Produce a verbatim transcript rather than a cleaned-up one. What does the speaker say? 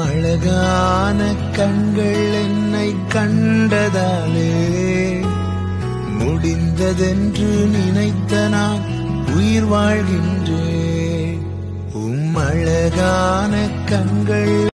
அழகான கண்கள் என்னை கண்டதாலே முடிந்ததென்று நினைத்த நான் உயிர் வாழ்கின்றேன். உம் அழகான கண்கள்